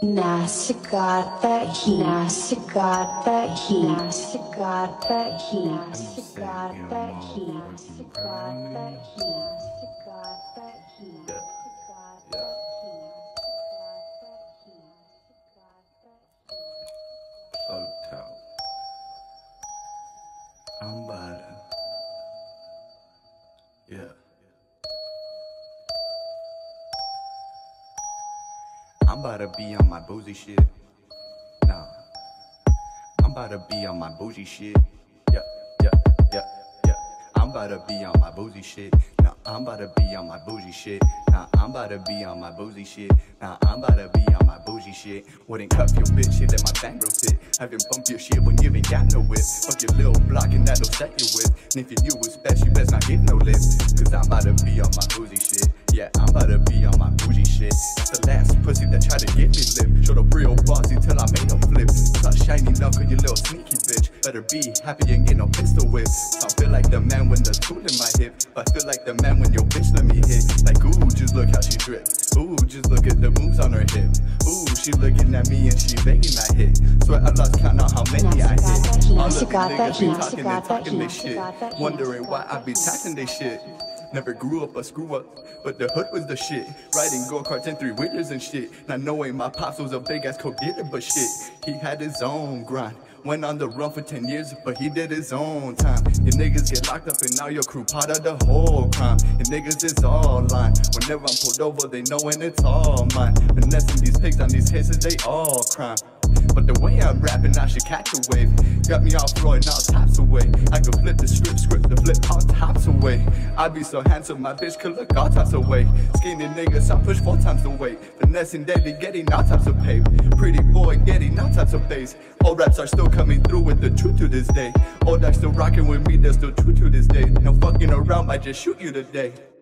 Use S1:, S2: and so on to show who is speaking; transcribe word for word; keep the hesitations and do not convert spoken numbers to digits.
S1: Nasty got that heat. Nasty got that heat. Nasty got that heat. Nasty got that heat. Nasty got that heat. Nasty got that heat.
S2: Fucked out. I'm about to, yeah. I'm about to be on my boozy shit. Nah. I'm about to be on my bougie shit. Yeah, yeah, yeah, yeah. I'm about to be on my boozy shit. Nah, I'm about to be on my bougie shit. Nah, I'm about to be on my boozy shit. Nah, I'm about to be on my bougie shit. Wouldn't cuff your bitch shit, let my bang rotate. Have you bump your shit when you ain't got no whip. Fuck your little block and that'll set you with. And if you knew was best, you best not get no lips. Cause I'm about to be on my boozy shit. Yeah, I'm about to be on my bougie shit. That's the last pussy that tried to get me lip. Showed a real bossy till I made them flip. Start shiny knuckle, you little sneaky bitch. Better be happy and get no pistol whip. I feel like the man when the tool in my hip. But I feel like the man when your bitch let me hit. Like ooh, just look how she drip. Ooh, just look at the moves on her hip. Ooh, she looking at me and she begging I hit. Swear I lost count on how many I hit. All of these niggas be talking and talking this shit. Wondering why I be taxing this shit. Never grew up a screw up, but the hood was the shit. Riding go-karts and three-wheelers and shit. Not knowing my pops was a big-ass co-getter, but shit, he had his own grind. Went on the run for ten years, but he did his own time. Your niggas get locked up and now your crew part of the whole crime. Your niggas is all lying. Whenever I'm pulled over, they know when it's all mine. Finessing these pigs on these cases, they all crime. But the way I'm rapping, I should catch a wave. Got me all throwing all tops away. I could flip the script, script the flip all tops away. I be so handsome, my bitch could look all types of way. Skinny niggas, I push four times the weight. Finessing daily, getting all types of pay. Pretty boy, getting all types of bass. Old raps are still coming through with the truth to this day. Old acts still rocking with me, they're still true to this day. No fucking around, I just shoot you today.